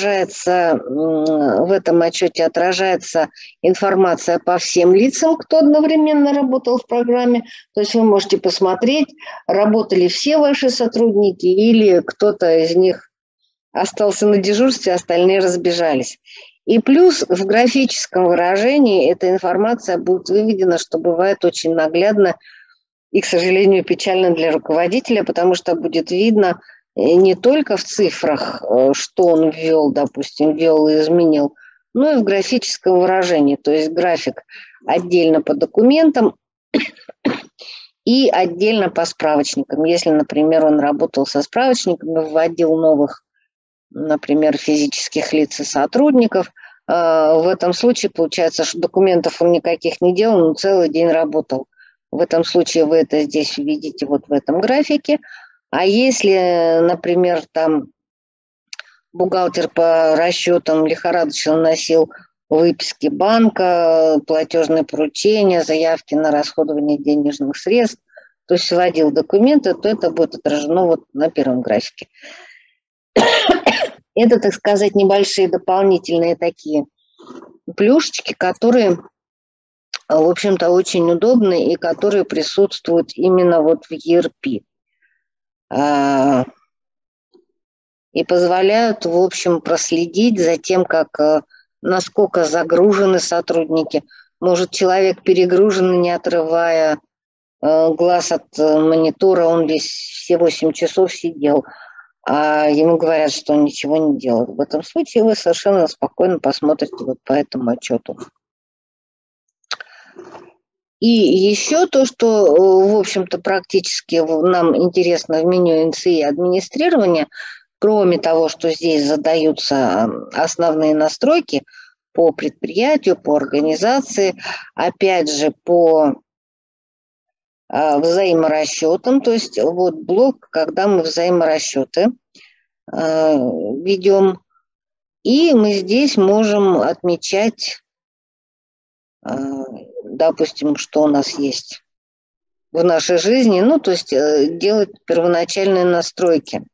отчете отражается информация по всем лицам, кто одновременно работал в программе. То есть вы можете посмотреть, работали все ваши сотрудники или кто-то из них остался на дежурстве, остальные разбежались. И плюс в графическом выражении эта информация будет выведена, что бывает очень наглядно и, к сожалению, печально для руководителя, потому что будет видно не только в цифрах, что он ввел, допустим, ввел и изменил, но и в графическом выражении. То есть график отдельно по документам и отдельно по справочникам. Если, например, он работал со справочниками, вводил новых, например, физических лиц и сотрудников, в этом случае получается, что документов он никаких не делал, но целый день работал. В этом случае вы это здесь видите вот в этом графике. А если, например, там бухгалтер по расчетам лихорадочно носил выписки банка, платежные поручения, заявки на расходование денежных средств, то есть сводил документы, то это будет отражено вот на первом графике. Это, так сказать, небольшие дополнительные такие плюшечки, которые, в общем-то, очень удобны и которые присутствуют именно вот в ERP. И позволяют, в общем, проследить за тем, насколько загружены сотрудники. Может, человек перегружен, не отрывая глаз от монитора, он весь все 8 часов сидел, а ему говорят, что он ничего не делает. В этом случае вы совершенно спокойно посмотрите вот по этому отчету. И еще то, что, в общем-то, практически нам интересно в меню НЦИ администрирования, кроме того, что здесь задаются основные настройки, по предприятию, по организации, опять же, по взаиморасчетам. То есть вот блок, когда мы взаиморасчеты ведем. И мы здесь можем отмечать, допустим, что у нас есть в нашей жизни, ну, то есть делать первоначальные настройки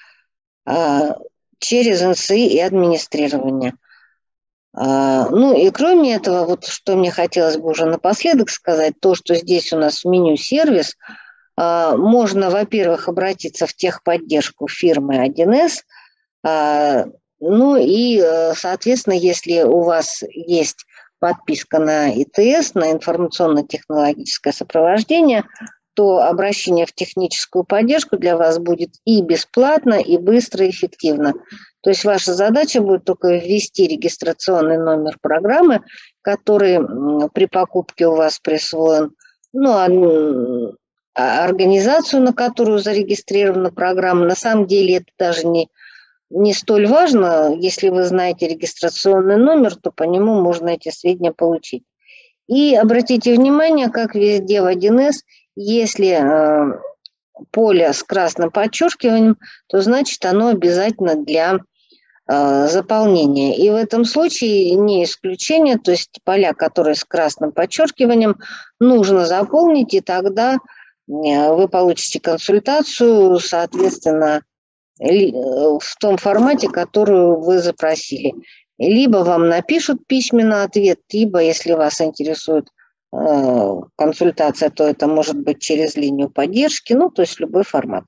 через НСИ и администрирование. Ну и кроме этого, вот что мне хотелось бы уже напоследок сказать, то, что здесь у нас в меню сервис, можно, во-первых, обратиться в техподдержку фирмы 1С, ну и, соответственно, если у вас есть подписка на ИТС, на информационно-технологическое сопровождение, то обращение в техническую поддержку для вас будет и бесплатно, и быстро, и эффективно. То есть ваша задача будет только ввести регистрационный номер программы, который при покупке у вас присвоен, ну, организацию, на которую зарегистрирована программа. На самом деле это даже не столь важно. Если вы знаете регистрационный номер, то по нему можно эти сведения получить. И обратите внимание, как везде в 1С, если поле с красным подчеркиванием, то значит оно обязательно для заполнения. И в этом случае не исключение, то есть поля, которые с красным подчеркиванием, нужно заполнить, и тогда вы получите консультацию, соответственно, в том формате, которую вы запросили. Либо вам напишут письменно ответ, либо, если вас интересует консультация, то это может быть через линию поддержки, ну, то есть любой формат.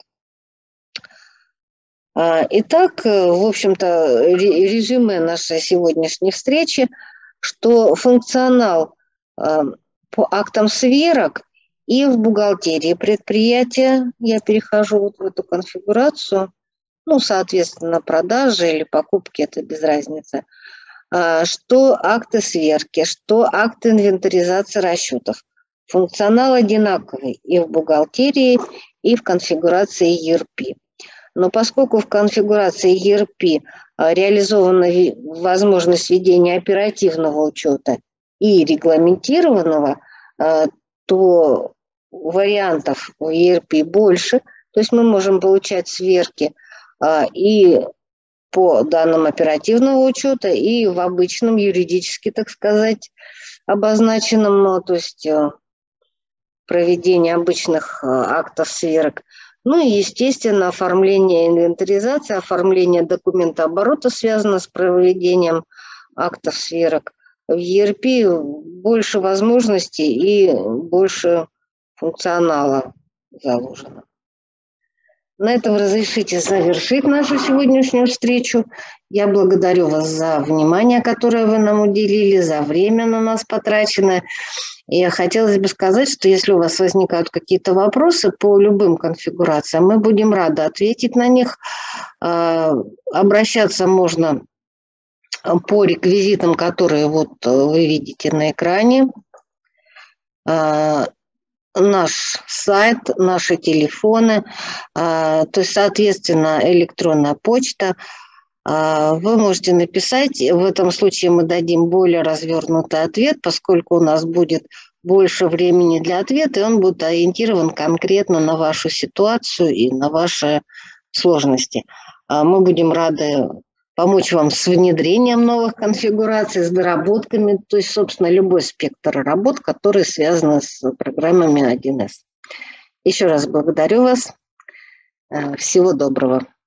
Итак, в общем-то, резюме нашей сегодняшней встречи, что функционал по актам сверок и в бухгалтерии предприятия, я перехожу вот в эту конфигурацию, ну, соответственно, продажи или покупки, это без разницы, что акты сверки, что акты инвентаризации расчетов. Функционал одинаковый и в бухгалтерии, и в конфигурации ERP. Но поскольку в конфигурации ERP реализована возможность ведения оперативного учета и регламентированного, то вариантов в ERP больше. То есть мы можем получать сверки и по данным оперативного учета, и в обычном юридически, так сказать, обозначенном, то есть проведение обычных актов сверок. Ну и, естественно, оформление инвентаризации, оформление документа оборота связано с проведением актов сверок. В ERP больше возможностей и больше функционала заложено. На этом разрешите завершить нашу сегодняшнюю встречу. Я благодарю вас за внимание, которое вы нам уделили, за время на нас потраченное. И хотелось бы сказать, что если у вас возникают какие-то вопросы по любым конфигурациям, мы будем рады ответить на них. Обращаться можно по реквизитам, которые вот вы видите на экране. Наш сайт, наши телефоны, то есть, соответственно, электронная почта. Вы можете написать, в этом случае мы дадим более развернутый ответ, поскольку у нас будет больше времени для ответа, и он будет ориентирован конкретно на вашу ситуацию и на ваши сложности. Мы будем рады помочь вам с внедрением новых конфигураций, с доработками, то есть, собственно, любой спектр работ, которые связаны с программами 1С. Еще раз благодарю вас. Всего доброго.